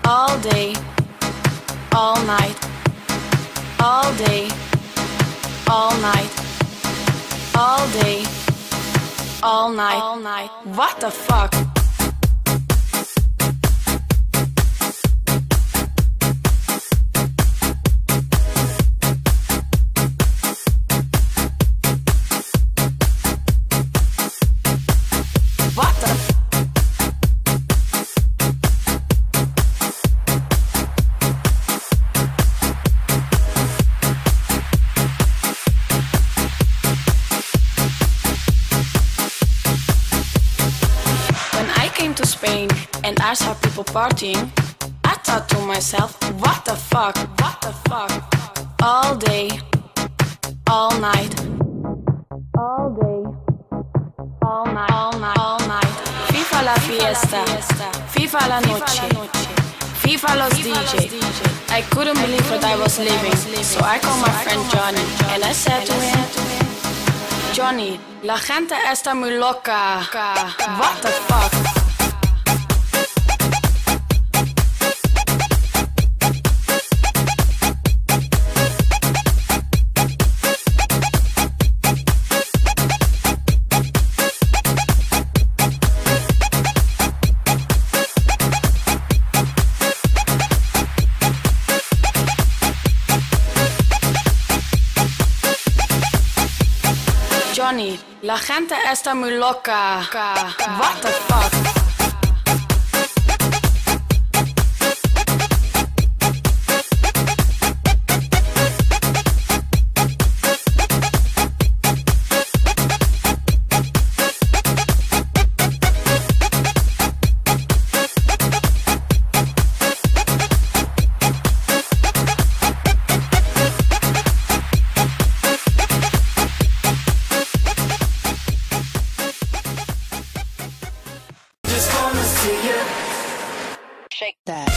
all day, all night, all day, all night, all day, all night, all night. What the fuck? What the to Spain and I saw people partying, I thought to myself, what the fuck, what the fuck? All day, all night, all day, all night, all night, all night. FIFA la fiesta, FIFA la noche, FIFA los DJ. I couldn't believe what I was living, so I called my friend Johnny and I said to him, Johnny, la gente está muy loca. What the fuck? Johnny, la gente está muy loca. What the fuck? Shake that.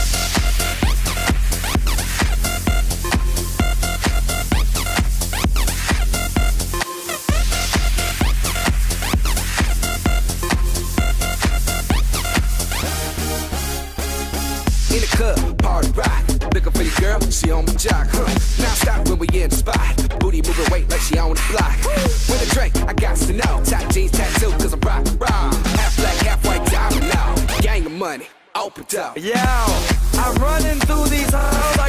In the club, party rock, looking for the girl, she on my jock, Now stop when we in the spot, booty moving weight like she on the block. With a drink, I got to know, top jeans tattoo, cause I'm rock, half black, half white, diamond now, gang of money. Open up. Yo, I'm running through these halls.